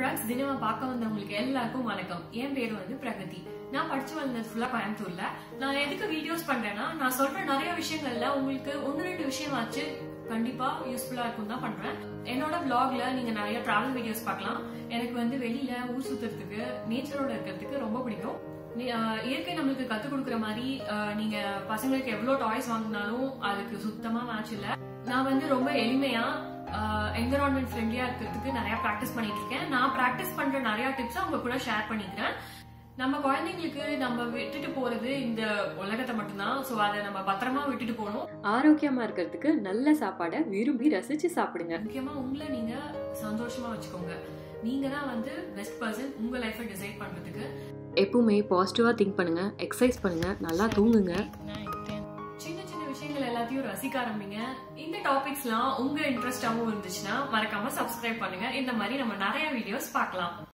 Prags Dhinam பார்க்க வந்தவங்களுக்கு எல்லாருக்கும் வணக்கம். என் பேரு Pragati. நான் படிச்சு வளர்ந்தது ஃபுல்லா கோயம்புத்தூர்ல. நான் எதுக்கு வீடியோஸ் பண்றேன்னா, நான் சொல்ற நிறைய விஷயங்கள்ல உங்களுக்கு ஒன்னு ரெண்டு விஷயமாச்சு கண்டிப்பா யூஸ்ஃபுல்லா இருக்கும் தான் பண்றேன். என்னோட vlogல நீங்க நிறைய டிராவல் வீடியோஸ் பார்க்கலாம். எனக்கு வெளியில ஊர் சுத்துறதுக்கு, நேச்சரோட இருக்கிறதுக்கு ரொம்ப பிடிக்கும். இயற்கை நம்மளுக்கு கத்து கொடுக்குற மாதிரி நீங்க பசங்களுக்கு எவ்வளவு டாய்ஸ் வாங்கினாலும் அதுக்கு சுத்தமா மேட்ச் இல்ல. நான் ரொம்ப எளிமையா என்விரான்மெண்ட் ஃப்ரெண்ட்லியா இருக்கிறதுக்கு நிறைய பிராக்டிஸ் பண்ணிட்டு இருக்கேன். நான் பிராக்டிஸ் பண்ற நிறைய டிப்ஸ் உங்க கூட ஷேர் பண்ணிக்கிறேன். நம்ம குழந்தைங்களுக்கு நம்ம விட்டுட்டு போறது இந்த உலகத்தை மட்டும்தான். சோ அதை நம்ம பத்திரமா விட்டுட்டு போகணும். ஆரோக்கியமா இருக்கிறதுக்கு நல்ல சாப்பாடை விரும்பி ரசிச்சு சாப்பிடுங்க. முக்கியமா உங்களை நீங்க சந்தோஷமா வச்சுக்கோங்க. நீங்க தான் பெஸ்ட் பர்சன் உங்க லைஃபை டிசைட் பண்றதுக்கு. எப்பவுமே பாசிட்டிவா திங்க் பண்ணுங்க, எக்ஸசைஸ் பண்ணுங்க, நல்லா தூங்குங்க. சின்ன சின்ன விஷயங்கள் எல்லாத்தையும் ரசிக்க ஆரம்பிங்க. இந்த டாபிக்ஸ்லாம் உங்க இன்ட்ரெஸ்டாவும் இருந்துச்சுன்னா மறக்காம சப்ஸ்கிரைப் பண்ணுங்க. இந்த மாதிரி நம்ம நிறைய வீடியோஸ் பார்க்கலாம்.